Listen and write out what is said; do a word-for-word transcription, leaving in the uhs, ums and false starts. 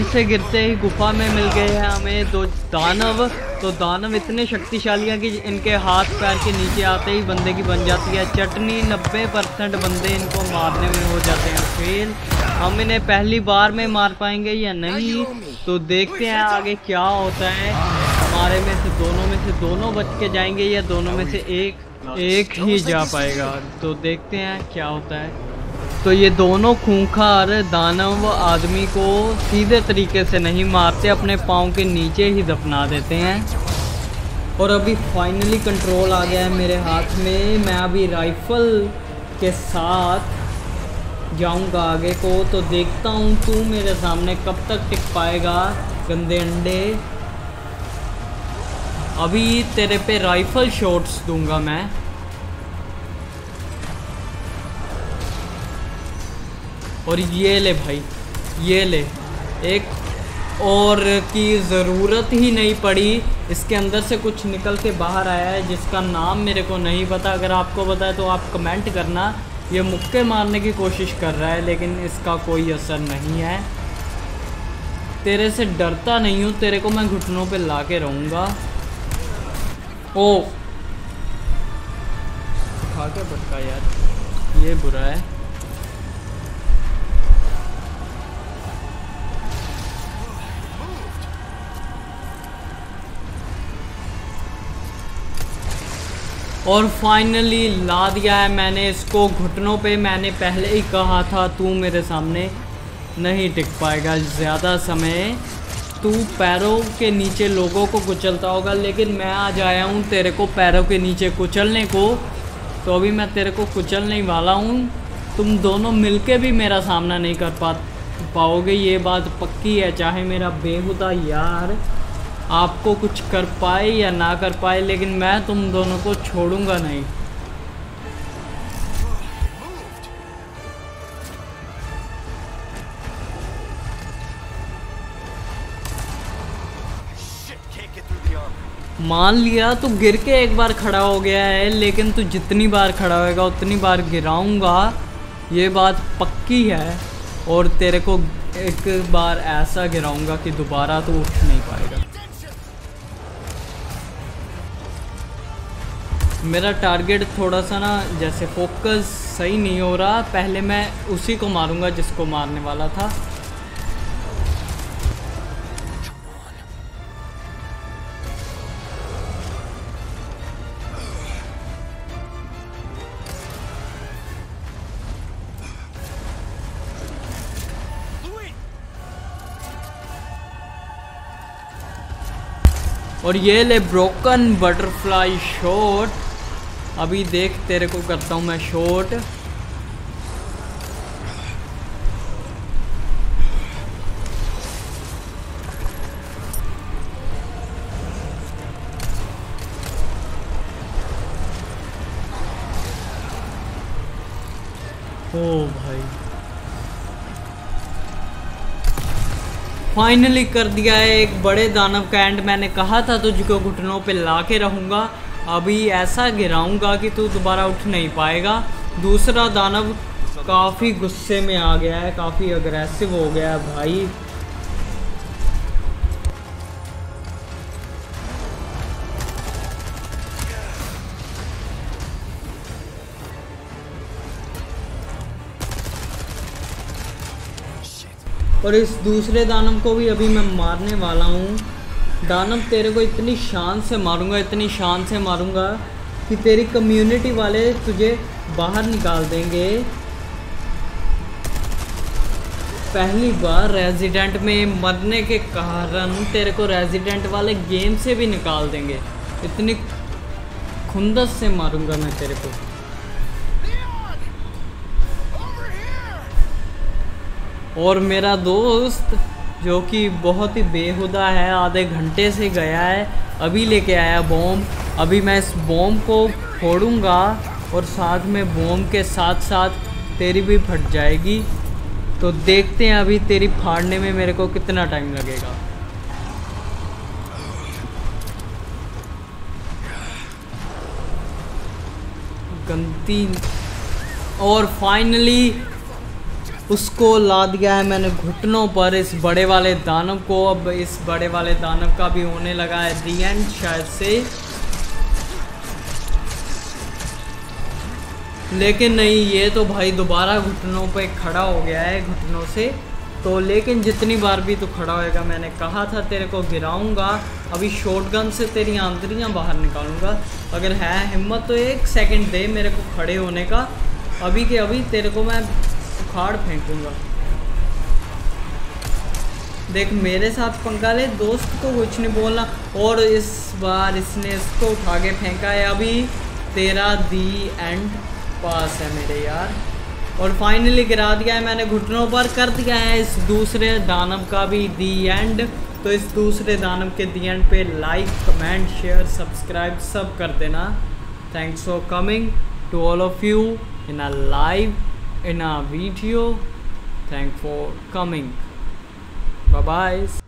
से गिरते ही गुफा में मिल गए हैं हमें दो दानव। तो दानव इतने शक्तिशाली हैं कि इनके हाथ पैर के नीचे आते ही बंदे की बन जाती है चटनी। नब्बे परसेंट बंदे इनको मारने में हो जाते हैं फेल। हम इन्हें पहली बार में मार पाएंगे या नहीं, तो देखते हैं आगे क्या होता है। हमारे में से दोनों में से दोनों बच के जाएंगे या दोनों में से एक एक ही जा पाएगा, तो देखते हैं क्या होता है। तो ये दोनों खूंखार दानव आदमी को सीधे तरीके से नहीं मारते, अपने पाँव के नीचे ही दफना देते हैं। और अभी फाइनली कंट्रोल आ गया है मेरे हाथ में। मैं अभी राइफल के साथ जाऊंगा आगे को, तो देखता हूँ तू मेरे सामने कब तक टिक पाएगा गंदे अंडे। अभी तेरे पे राइफल शॉट्स दूंगा मैं। और ये ले भाई, ये ले, एक और की ज़रूरत ही नहीं पड़ी। इसके अंदर से कुछ निकल के बाहर आया है जिसका नाम मेरे को नहीं पता। अगर आपको पता है तो आप कमेंट करना। ये मुक्के मारने की कोशिश कर रहा है लेकिन इसका कोई असर नहीं है। तेरे से डरता नहीं हूँ, तेरे को मैं घुटनों पे ला के रहूँगा। ओ खा के भटका यार, ये बुरा है। और फाइनली ला दिया है मैंने इसको घुटनों पे। मैंने पहले ही कहा था तू मेरे सामने नहीं टिक पाएगा ज़्यादा समय। तू पैरों के नीचे लोगों को कुचलता होगा, लेकिन मैं आज आया हूँ तेरे को पैरों के नीचे कुचलने को। तो अभी मैं तेरे को कुचलने ही वाला हूँ। तुम दोनों मिलके भी मेरा सामना नहीं कर पा पाओगे, ये बात पक्की है। चाहे मेरा बेहुदा यार आपको कुछ कर पाए या ना कर पाए, लेकिन मैं तुम दोनों को छोड़ूंगा नहीं। मान लिया तू गिर के एक बार खड़ा हो गया है, लेकिन तू जितनी बार खड़ा होएगा उतनी बार गिराऊंगा, ये बात पक्की है। और तेरे को एक बार ऐसा गिराऊंगा कि दोबारा तू उठ नहीं पाएगा। मेरा टारगेट थोड़ा सा ना जैसे फोकस सही नहीं हो रहा। पहले मैं उसी को मारूंगा जिसको मारने वाला था। और ये ले ब्रोकन बटरफ्लाई शॉट। अभी देख तेरे को करता हूँ मैं शॉट। ओ भाई फाइनली कर दिया है एक बड़े दानव का एंड। मैंने कहा था तुझको घुटनों पे ला के रहूँगा। अभी ऐसा गिराऊंगा कि तू दोबारा उठ नहीं पाएगा। दूसरा दानव काफ़ी गुस्से में आ गया है, काफ़ी अग्रेसिव हो गया है भाई। और इस दूसरे दानव को भी अभी मैं मारने वाला हूँ। दानव तेरे को इतनी शान से मारूंगा, इतनी शान से मारूंगा कि तेरी कम्युनिटी वाले तुझे बाहर निकाल देंगे। पहली बार रेजिडेंट में मरने के कारण तेरे को रेजिडेंट वाले गेम से भी निकाल देंगे। इतनी खुंदस से मारूंगा मैं तेरे को। और मेरा दोस्त जो कि बहुत ही बेहुदा है, आधे घंटे से गया है, अभी लेके आया बॉम्ब। अभी मैं इस बॉम्ब को फोड़ूंगा और साथ में बॉम्ब के साथ साथ तेरी भी फट जाएगी। तो देखते हैं अभी तेरी फाड़ने में मेरे को कितना टाइम लगेगा। गंदी। और फाइनली उसको ला दिया है मैंने घुटनों पर, इस बड़े वाले दानव को। अब इस बड़े वाले दानव का भी होने लगा है दी एंड शायद से, लेकिन नहीं, ये तो भाई दोबारा घुटनों पे खड़ा हो गया है घुटनों से। तो लेकिन जितनी बार भी तो खड़ा होएगा, मैंने कहा था तेरे को गिराऊंगा, अभी शॉटगन से तेरी आंतरियां बाहर निकालूंगा। अगर है हिम्मत तो एक सेकंड दे मेरे को खड़े होने का, अभी के अभी तेरे को मैं उखाड़ फेंकूंगा। देख मेरे साथ पंगा ले, दोस्त को कुछ नहीं बोलना। और इस बार इसने इसको उठा के फेंका है, अभी तेरा दी एंड पास है मेरे यार। और फाइनली गिरा दिया है मैंने घुटनों पर, कर दिया है इस दूसरे दानव का भी दी एंड। तो इस दूसरे दानव के दी एंड पे लाइक कमेंट शेयर सब्सक्राइब सब कर देना। Thanks for coming to all of you in a live in a video. Thank for coming, bye bye.